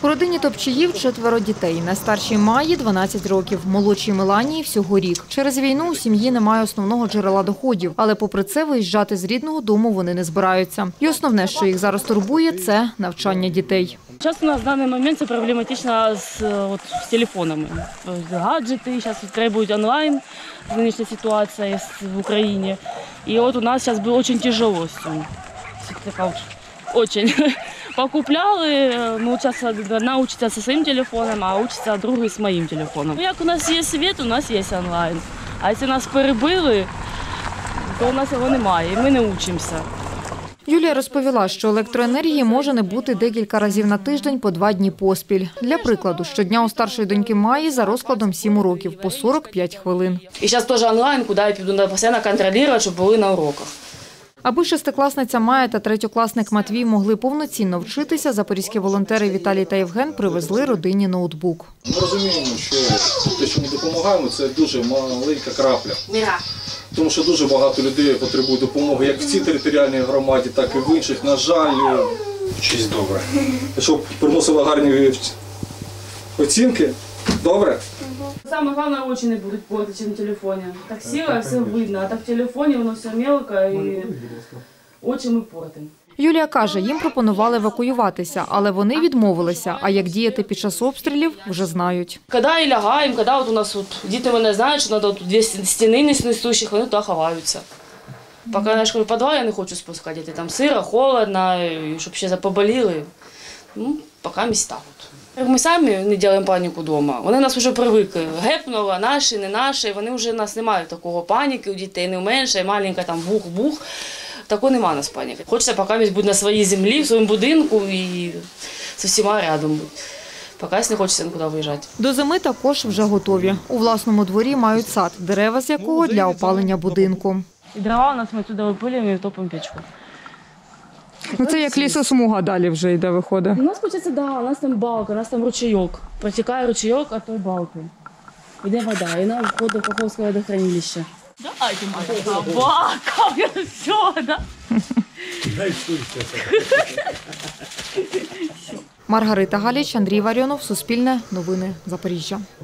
У родині Топчіїв 4 дітей. Найстаршій Майі – 12 років, молодшій Меланії – всього рік. Через війну у сім'ї немає основного джерела доходів, але попри це виїжджати з рідного дому вони не збираються. І основне, що їх зараз турбує – це навчання дітей. Зараз у нас в даний момент це проблематично з телефонами. Гаджети зараз требують онлайн, нинішня ситуація в Україні. І от у нас зараз було дуже тяжело з цим. Очень. Покупляли, ну, зараз одна учиться зі своїм телефоном, а учиться другий з моїм телефоном. Як у нас є світ, у нас є онлайн. А якщо нас перебили, то у нас його немає, і ми не вчимося. Юлія розповіла, що електроенергії може не бути декілька разів на тиждень по 2 дні поспіль. Для прикладу, щодня у старшої доньки Майї за розкладом 7 уроків по 45 хвилин. І зараз теж онлайн, куди я піду, постійно контролювати, щоб були на уроках. Аби шестикласниця Майя та третьокласник Матвій могли повноцінно вчитися, запорізькі волонтери Віталій та Євген привезли родині ноутбук. Ми розуміємо, що те, що ми допомагаємо, це дуже маленька крапля. Тому що дуже багато людей потребують допомоги як в цій територіальній громаді, так і в інших. На жаль, вчись добре. Щоб приносили гарні оцінки, добре? Саме головне, очі не будуть портити на телефоні. Так сіла, все видно, а так в телефоні воно все мелко і очі ми портимо. Юлія каже, їм пропонували евакуюватися, але вони відмовилися, а як діяти під час обстрілів – вже знають. Коли і лягаємо, коли от у нас діти мене знають, що треба 2 стіни несущих, вони туди ховаються. Поки я в підвал я не хочу спускати, там сиро, холодно, щоб ще поболіли. Ну, поки місць так. Ми самі не робимо паніку вдома. Вони нас вже привикли. Гепнуло, наші, не наші. Вони вже нас немає такого паніки у дітей, не менше, маленька там бух-бух. Такого немає у нас паніки. Хочеться поки бути на своїй землі, в своєму будинку і з усіма рядом бути. Поки не хочеться нікуди виїжджати. До зими також вже готові. У власному дворі мають сад, дерева з якого для опалення будинку. І дрова у нас ми туди випилюємо і топимо печку. Ну це як лісосмуга далі вже йде, виходить. У нас, виходить, да, у нас там балка, у нас там ручейок. Протікає ручейок від тої балки. Йде вода, і вона входить до Каховського водохранилища. Дайте мені собака, все, да? Маргарита Галіч, Андрій Варіонов, Суспільне, Новини, Запоріжжя.